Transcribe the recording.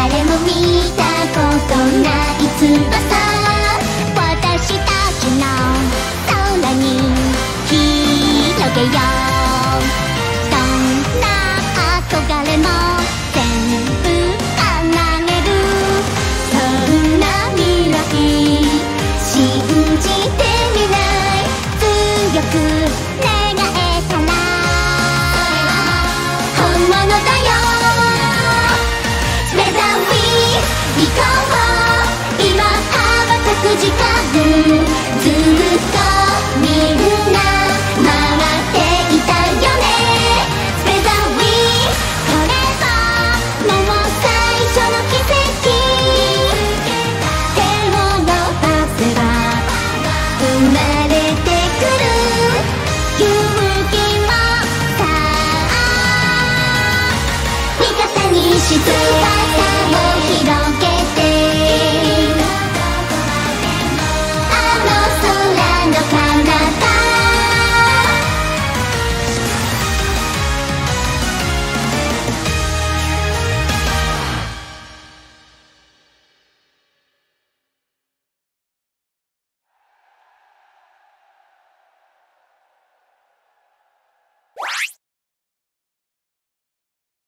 誰も見たことない翼、私たちの空に広げよう。どんな憧れも全部叶える。そんな未来信じてみない？強く願えたら本物だよ。Let that wings 行こう。今羽ばたく時間ずっと